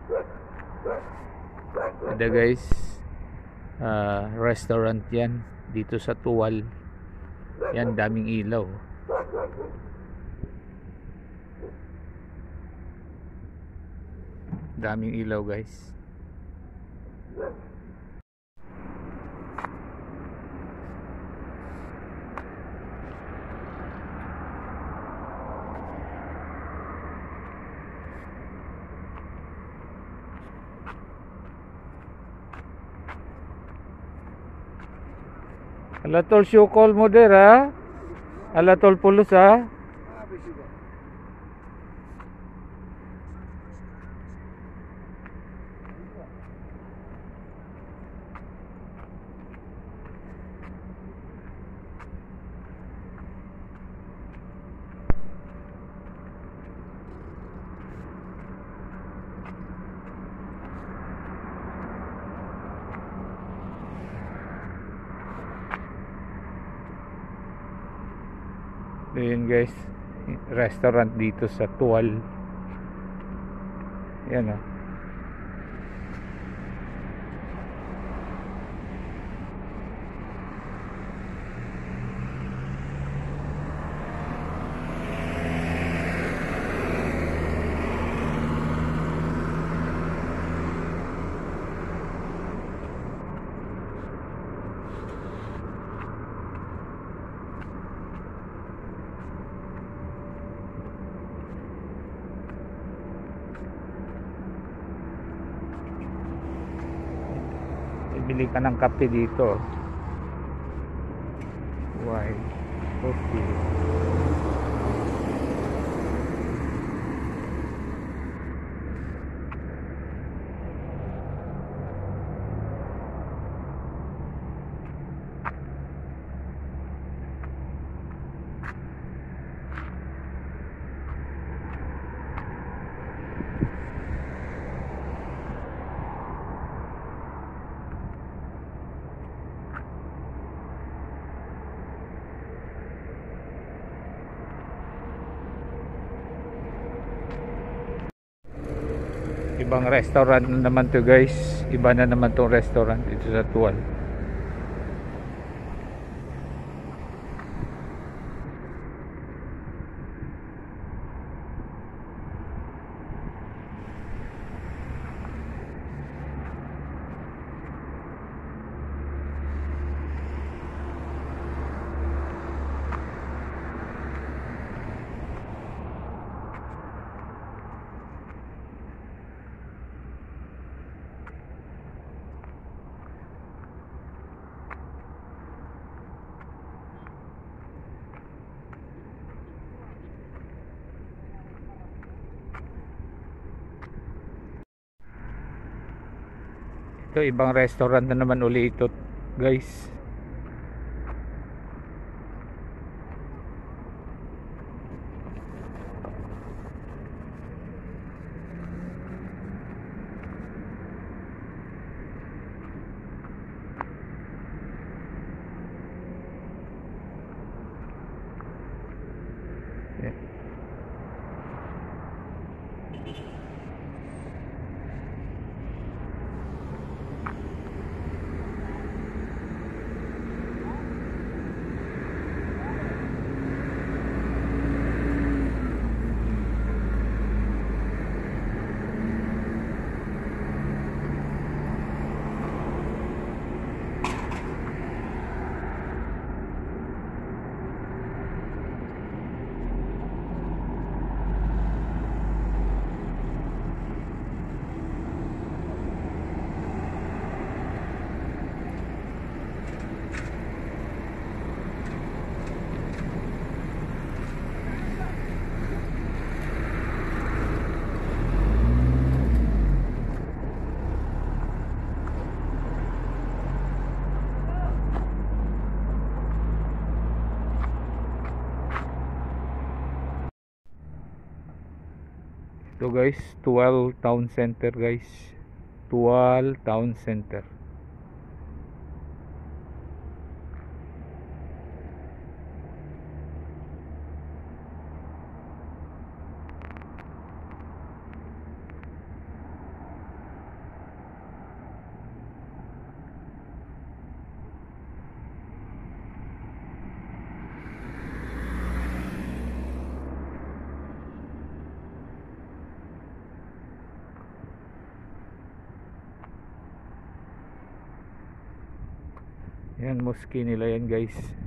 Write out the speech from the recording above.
Ada guys, restaurant yan dito sa Tuwal. Yan, daming ilaw. Daming ilaw guys. Alatol syukol mo der ha. Alatol pulos ha. Ayun guys, restaurant dito sa Tuwal. Yan o. Bili ka ng kape dito. White coffee. Ibang restaurant na naman to guys. Iba na naman tong restaurant dito sa Tuwal. Ito, ibang restaurant na naman uli ito guys. Ito guys, Tuwal Town Center guys. Tuwal Town Center. Yan, mosque nila yan guys.